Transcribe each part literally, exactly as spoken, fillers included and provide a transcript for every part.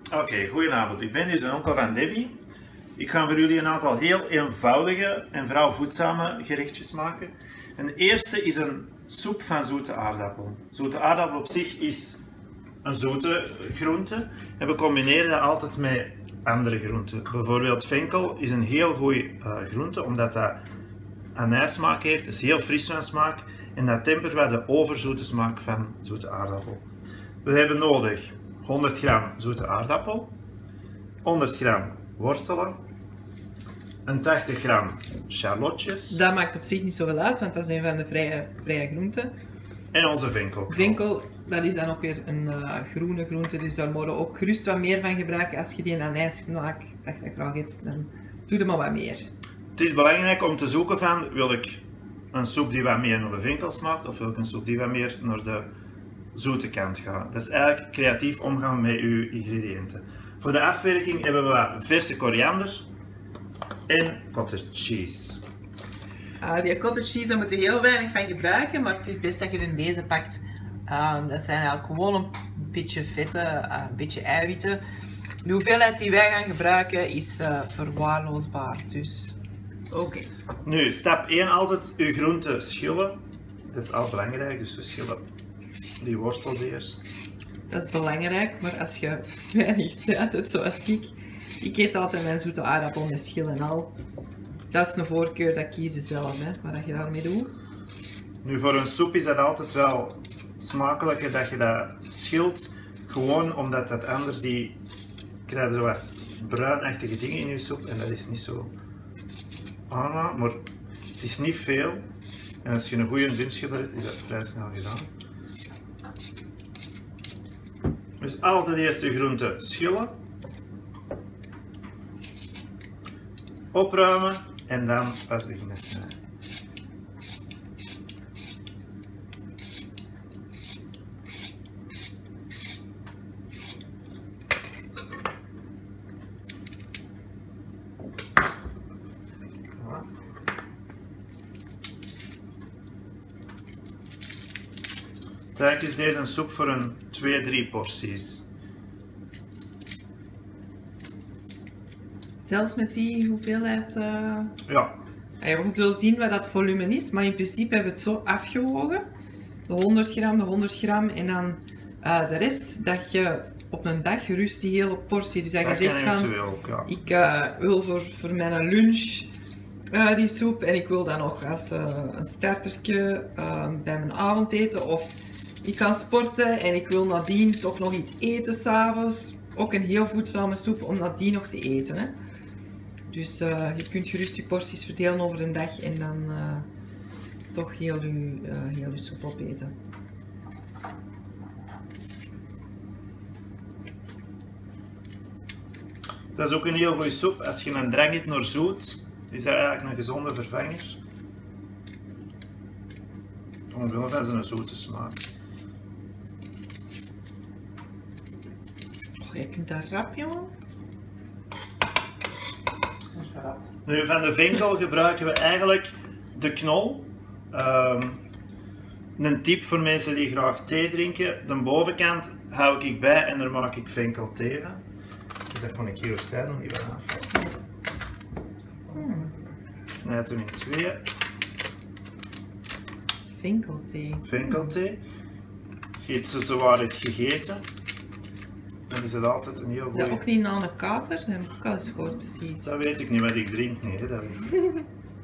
Oké, okay, goedenavond. Ik ben dus de onkel van Debbie. Ik ga voor jullie een aantal heel eenvoudige en vooral voedzame gerechtjes maken. En de eerste is een soep van zoete aardappel. Zoete aardappel op zich is een zoete groente en we combineren dat altijd met andere groenten. Bijvoorbeeld venkel is een heel goede uh, groente omdat dat anijssmaak heeft, is heel fris van smaak en dat tempert wat de overzoete smaak van zoete aardappel. We hebben nodig honderd gram zoete aardappel, honderd gram wortelen, een tachtig gram charlotjes. Dat maakt op zich niet zoveel uit, want dat is een van de vrije, vrije groenten. En onze venkel. Venkel, dat is dan ook weer een uh, groene groente, dus daar moeten we ook gerust wat meer van gebruiken. Als je die een anijssmaak dat je graag eet, dan doe er maar wat meer. Het is belangrijk om te zoeken van, wil ik een soep die wat meer naar de venkel smaakt, of wil ik een soep die wat meer naar de zoete kant gaat. Dat is eigenlijk creatief omgaan met uw ingrediënten. Voor de afwerking hebben we wat verse koriander en cottage cheese. Uh, die cottage cheese, daar moet je heel weinig van gebruiken, maar het is best dat je er in deze pakt. Uh, dat zijn eigenlijk gewoon een beetje vetten, uh, een beetje eiwitten. De hoeveelheid die wij gaan gebruiken is uh, verwaarloosbaar, dus oké. Okay. Nu, stap één altijd uw groenten schillen. Dat is al belangrijk, dus we schillen die wortels eerst. Dat is belangrijk, maar als je weinig tijd hebt zoals ik, ik eet altijd mijn zoete aardappel met schil en al. Dat is een voorkeur, dat kiezen zelf, hè, wat je daarmee doet. Nu, voor een soep is dat altijd wel smakelijker dat je dat schilt, gewoon omdat dat anders die krijgen zoals bruinachtige dingen in je soep en dat is niet zo aangenaam, maar het is niet veel en als je een goede dunschiller hebt is dat vrij snel gedaan. Dus altijd eerst de groenten schillen, opruimen en dan pas beginnen snijden. Eigenlijk is deze een soep voor een twee drie porties. Zelfs met die hoeveelheid? Uh... Ja. We zullen zien wat dat volume is, maar in principe hebben we het zo afgewogen. De honderd gram, de honderd gram en dan uh, de rest dat je op een dag gerust die hele portie. Dus dat, dat je zegt van, ook, ja. ik uh, wil voor, voor mijn lunch uh, die soep en ik wil dan nog als uh, een startertje uh, bij mijn avondeten of ik kan sporten en ik wil nadien toch nog iets eten s'avonds. Ook een heel voedzame soep om nadien nog te eten. Hè. Dus uh, je kunt gerust je porties verdelen over een dag en dan uh, toch heel je, uh, heel je soep opeten. Dat is ook een heel goede soep als je een drang hebt naar zoet. Is dat eigenlijk een gezonde vervanger. Omwille van zijn zoete smaak. Oh, je kunt dat rap, jongen. Nu, van de venkel gebruiken we eigenlijk de knol. Um, een tip voor mensen die graag thee drinken. De bovenkant hou ik bij en daar maak ik venkel thee van. Dus dat vond ik hier opzij nog niet van afvallen. Hmm. Snijd hem in twee. Venkelthee. Venkelthee. Als je het zo waar hebt gegeten, dan is het altijd een heel goede. Is dat ook niet na een kater? Dat heb ik ook al eens gehoord, precies. Dat weet ik niet wat ik drink, nee. Dat weet ik.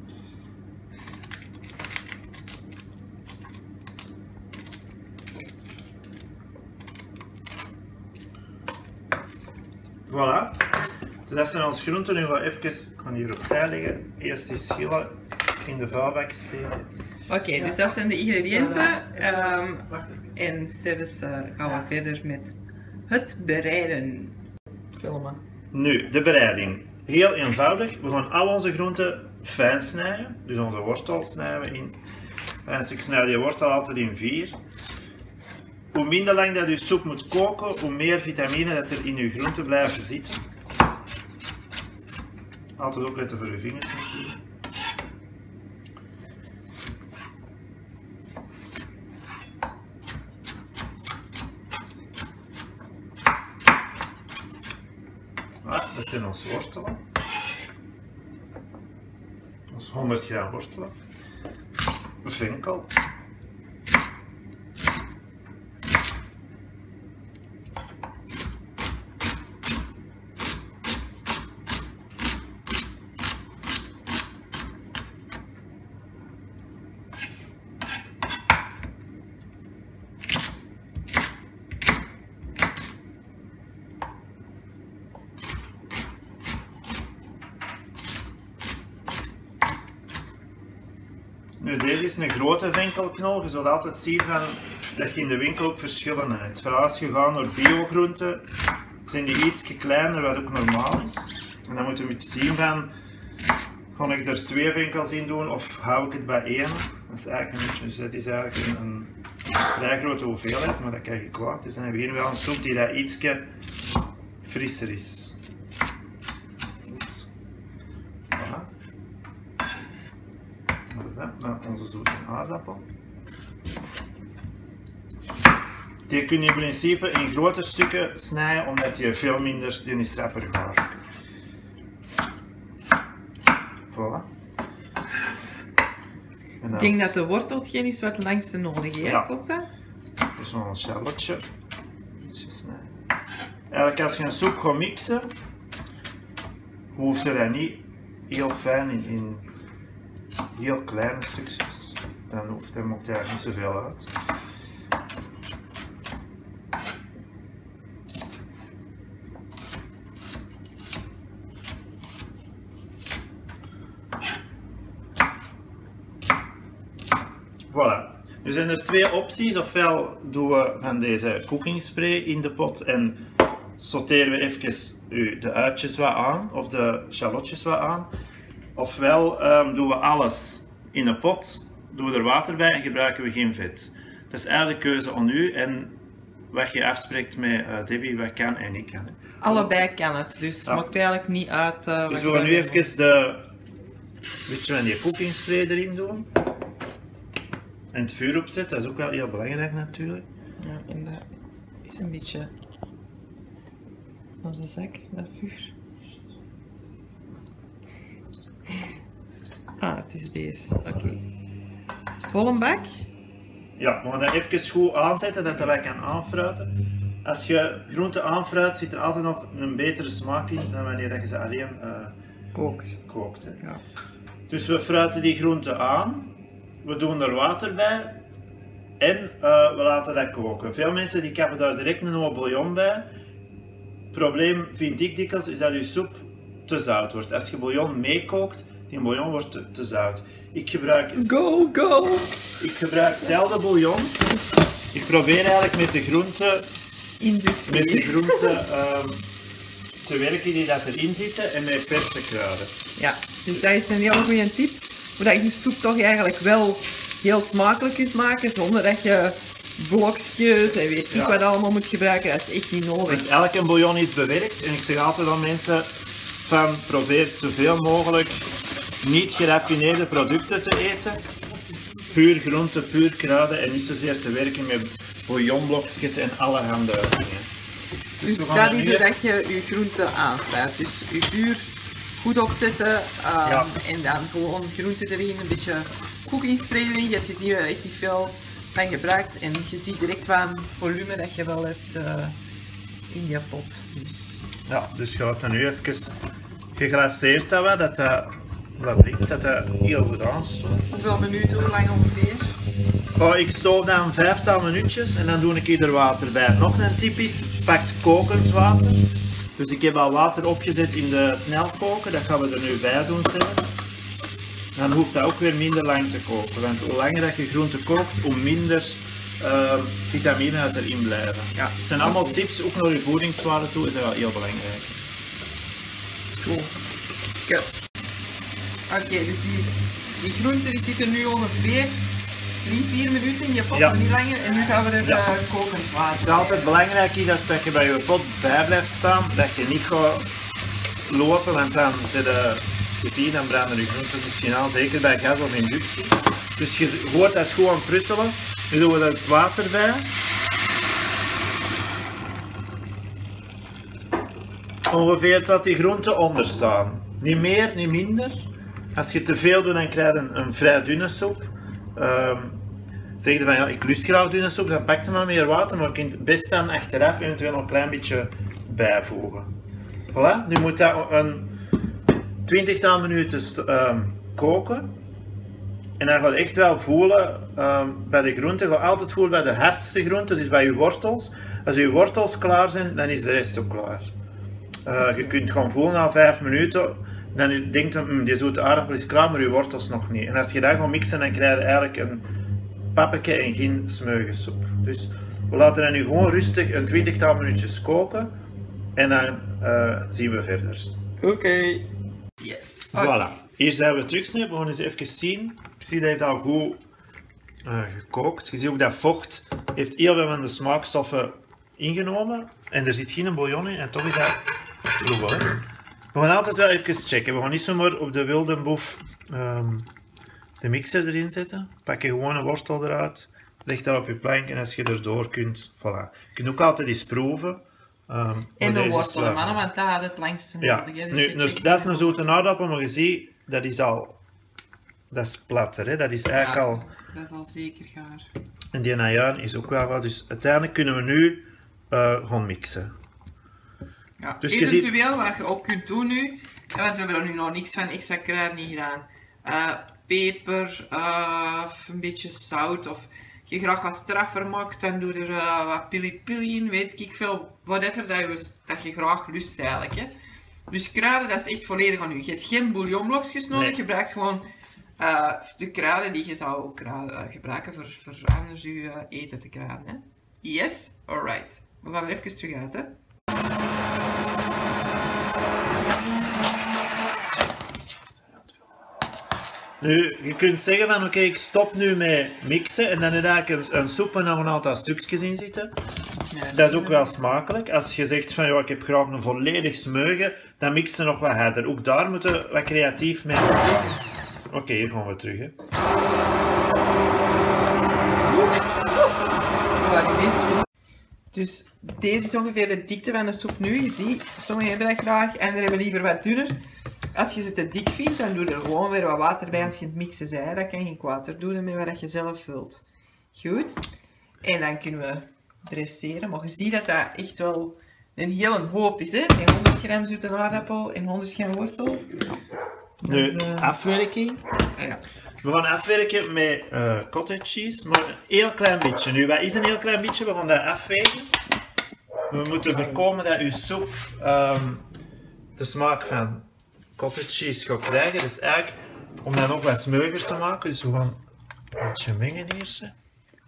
Voilà. Dus dat zijn onze groenten. Nu gaan we even, ik ga hier opzij leggen. Eerst die schillen in de vuilbak steken. Oké, okay, dus dat zijn de ingrediënten. Um, en zelfs uh, gaan we verder met het bereiden. Filmen. Nu, de bereiding. Heel eenvoudig. We gaan al onze groenten fijn snijden. Dus onze wortel snijden we in. Dus ik snij die wortel altijd in vier. Hoe minder lang dat je soep moet koken, hoe meer vitamine dat er in je groenten blijven zitten. Altijd opletten voor je vingers natuurlijk. Ah, dat zijn onze wortelen. Ons honderd gram wortelen. Venkel. Nu, deze is een grote venkelknol. Je zult altijd zien van, dat je in de winkel ook verschillen hebt. Vooral als je gaat naar biogroenten, zijn die iets kleiner, wat ook normaal is. En dan moet je een beetje zien van, ga ik er twee venkels in doen of hou ik het bij één? Dat is eigenlijk een beetje, dus dat is eigenlijk een, een vrij grote hoeveelheid, maar dat krijg je kwaad. Dus dan hebben we hier wel een soep die dat ietsje frisser is. Dan onze zoete aardappel. Die kun je in principe in grote stukken snijden, omdat je veel minder, die is rapper gaar. Voilà. Dan, ik denk dat de wortel hetgeen is wat langste nodig heeft, ja. Klopt dat? Dus een shallotje. Eigenlijk als je een soep gaat mixen, hoeft je dat niet heel fijn in, in heel kleine stukjes, dan hoeft hij maakt eigenlijk niet zoveel uit. Voilà. Nu zijn er twee opties, ofwel doen we van deze cooking spray in de pot en sauteren we even de uitjes wat aan, of de shallotjes wat aan. Ofwel um, doen we alles in een pot, doen we er water bij en gebruiken we geen vet. Dat is eigenlijk de keuze aan u en wat je afspreekt met uh, Debbie, wat kan en niet kan. Hè. Allebei kan het, dus het ja. maakt eigenlijk niet uit. Uh, dus we gaan nu even de, beetje van die cooking spray erin doen. En het vuur opzetten, dat is ook wel heel belangrijk natuurlijk. Ja, en dat is een beetje onze zak met vuur. Ah, het is deze. Oké. Okay. Volle bak? Ja, we gaan dat even goed aanzetten, dat dat wij kan aanfruiten. Als je groenten aanfruit, zit er altijd nog een betere smaak in dan wanneer je ze alleen uh, kookt. kookt hè. Ja. Dus we fruiten die groenten aan, we doen er water bij en uh, we laten dat koken. Veel mensen die kappen daar direct een hoop bouillon bij. Het probleem vind ik dikwijls is dat je soep te zout wordt. Als je bouillon meekookt, die bouillon wordt te, te zout. Ik gebruik, go, go. ik gebruik zelden bouillon. Ik probeer eigenlijk met de groenten, met de groenten um, te werken die dat erin zitten en met verse kruiden. Ja, dus dat is een heel goede tip. Hoe je soep toch eigenlijk wel heel smakelijk kunt maken zonder dat je blokjes en weet ik ja. wat allemaal moet gebruiken. Dat is echt niet nodig. Dus elke bouillon is bewerkt en ik zeg altijd aan mensen van probeer zoveel mogelijk niet geraffineerde producten te eten. Puur groenten, puur kruiden en niet zozeer te werken met bouillonblokjes en allerhande dingen. Dus, dus dat is het dat je je groenten aansluit. Dus je vuur goed opzetten um, ja. en dan gewoon groenten erin, een beetje cooking spray erin. Je hebt gezien dat er echt niet veel van gebruikt en je ziet direct van volume dat je wel hebt uh, in je pot. Dus. Ja, dus je houdt dat nu even geglaceerd hebben, dat dat wat blikt, dat dat heel goed aanstooft. Hoeveel minuten, hoe lang ongeveer? Oh, ik stoof dan vijftal minuutjes en dan doe ik hier water bij. Nog een tip is, pak kokend water. Dus ik heb al water opgezet in de snelkoker, dat gaan we er nu bij doen zelfs. Dan hoeft dat ook weer minder lang te koken, want hoe langer dat je groente kookt, hoe minder uh, vitamine het erin blijven. Ja, het zijn allemaal tips, ook naar je voedingswaarde toe is dat wel heel belangrijk. Cool. Oké, okay, dus die, die groenten die zitten nu ongeveer drie vier minuten in je pot, ja. Niet langer. En nu gaan we er ja. uh, kokend water. Wat altijd belangrijk is, is dat je bij je pot bij blijft staan, dat je niet gaat lopen, want dan zit je gezien, dan branden je groenten misschien aan, zeker bij gas of inductie. Dus je hoort dat gewoon aan het pruttelen. Nu doen we er het water bij. ongeveer dat die groenten onder staan. Niet meer, niet minder. Als je te veel doet, dan krijg je een, een vrij dunne soep. Um, zeg je van ja, ik lust graag dunne soep, dan pak je maar meer water, maar je kunt het best dan achteraf eventueel nog een klein beetje bijvoegen. Voilà, nu moet dat een twintigtal minuten um, koken. En dan ga je echt wel voelen, um, bij de groenten, ga je altijd voelen bij de hardste groenten, dus bij je wortels. Als je wortels klaar zijn, dan is de rest ook klaar. Uh, je kunt gewoon voelen na vijf minuten, dan denkt je, mm, die zoete aardappel is klaar, maar je wortels nog niet. En als je dat gaat mixen, dan krijg je eigenlijk een pappetje en geen smeugensoep. Dus we laten dat nu gewoon rustig een twintigtal minuutjes koken en dan uh, zien we verder. Oké. Okay. Yes. Okay. Voilà. Hier zijn we terug. We gaan eens even zien. Je ziet dat heeft al goed uh, gekookt. Je ziet ook dat vocht heeft heel veel van de smaakstoffen ingenomen. En er zit geen bouillon in en toch is dat troebel. Hè? We gaan altijd wel even checken. We gaan niet zomaar op de wilde boef um, de mixer erin zetten. Pak je gewoon een wortel eruit. Leg dat op je plank en als je erdoor kunt, voilà. Je kunt ook altijd eens proeven. Um, en de wortelen, maar want dat had het langste nodig. Ja, dus nu, dus dat is een zoete aardappel, maar je ziet, dat is al, dat is platter, hè? Dat is eigenlijk ja, al... dat is al zeker gaar. En die ajuin is ook wel wat, dus uiteindelijk kunnen we nu uh, gaan mixen. Ja, dus eventueel je ziet... wat je ook kunt doen nu, want we hebben er nu nog niks van extra kruiden niet gedaan. Uh, peper, uh, een beetje zout of... je graag wat straffer maakt, dan doe er uh, wat pili-pili in, weet ik veel, whatever dat je, dat je graag lust eigenlijk. Hè. Dus kruiden, dat is echt volledig aan u. Je hebt geen bouillonblokjes nodig, nee. Je gebruikt gewoon uh, de kruiden die je zou ook uh, gebruiken voor, voor anders je uh, eten te kruiden. Hè. Yes? Alright. We gaan er even terug uit, hè. Nu, je kunt zeggen van oké, okay, ik stop nu met mixen en dan heb je eigenlijk een, een soep en dan een aantal stukjes in zitten. Ja, dat is ook wel smakelijk. Als je zegt van ja, ik heb graag een volledig smeugen, dan mix je nog wat harder. Ook daar moeten we wat creatief mee zijn. Oké, okay, hier gaan we terug. Hè. Dus deze is ongeveer de dikte van de soep nu. Je ziet, sommigen hebben dat graag, anderen hebben liever wat dunner. Als je ze te dik vindt, dan doe er gewoon weer wat water bij als je het mixen bent. Dat kan geen kwaad doen met wat je zelf vult. Goed. En dan kunnen we dresseren. Maar je ziet dat dat echt wel een hele hoop is. Hè? En honderd gram zoete aardappel en honderd gram wortel. Nu, dus, uh... afwerking. Ja. We gaan afwerken met uh, cottage cheese, maar een heel klein beetje. Nu, wat is een heel klein beetje? We gaan dat afwegen. We moeten voorkomen dat uw soep um, de smaak van cottage cheese gaat krijgen. Dus eigenlijk om dat nog wat smeuiger te maken. Dus we gaan een beetje mengen eerst. En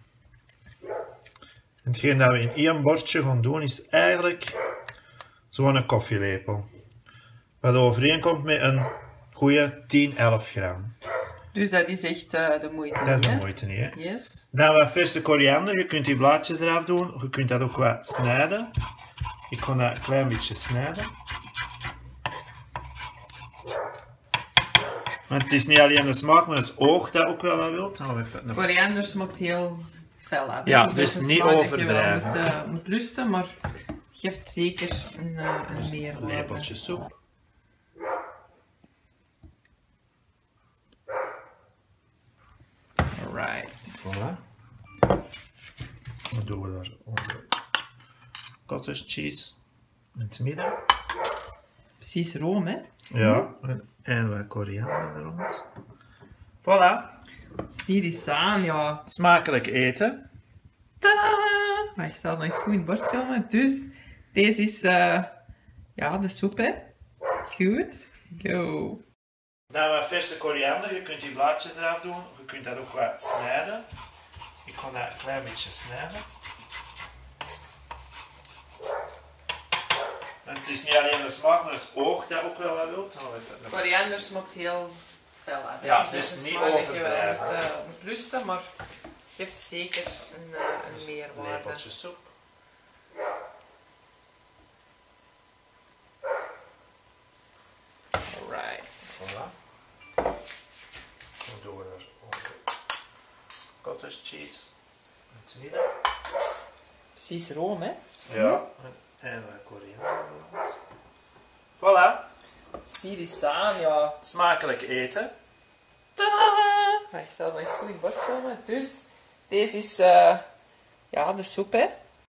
hetgeen dat we in één bordje gaan doen is eigenlijk zo'n een koffielepel. Wat overeenkomt met een goede tien, elf gram. Dus dat is echt uh, de moeite. Dat is de moeite niet, hè? Yes. Dan wat verse koriander. Je kunt die blaadjes eraf doen. Je kunt dat ook wat snijden. Ik ga dat een klein beetje snijden. Want het is niet alleen de smaak, maar het oog dat ook wel wat wilt. Even... Koriander smaakt heel fel af. Ja, dus, dus niet overdrijven. Dat je wel moet, uh, moet lusten, maar geeft zeker een, uh, een dus meerwaarde. Een lepeltje soep. Alright. Voilà. Dan doen we daar onze cottage cheese in het midden. Precies room, hè? Ja, en wat koriander er rond. Voilà. Zie die aan, ja. Smakelijk eten. Tadaa! Maar ik zal nog eens goed in het bord komen. Dus, deze is uh, ja, de soep, hè. Goed. Go. Dan wat verse koriander. Je kunt die blaadjes eraf doen. Je kunt dat ook wat snijden. Ik ga dat een klein beetje snijden. En het is niet alleen de smaak, maar het oog dat ook wel wat wilt. Koriander smaakt heel fel af. Ja, dus, dus niet overdrijven. Je moet, uh, moet lusten, maar geeft zeker een, uh, een dus meerwaarde. Een lepeltje soep. Alright. Voilà. Dan doen we er onze cottage cheese in het midden. Precies room, hè? Ja. En wat koriander rond. Voilà. Zie die staan, ja. Smakelijk eten. Tadaa! Ik zal het nog eens goed in het bord filmen. Dus, deze is uh, ja, de soep, hè.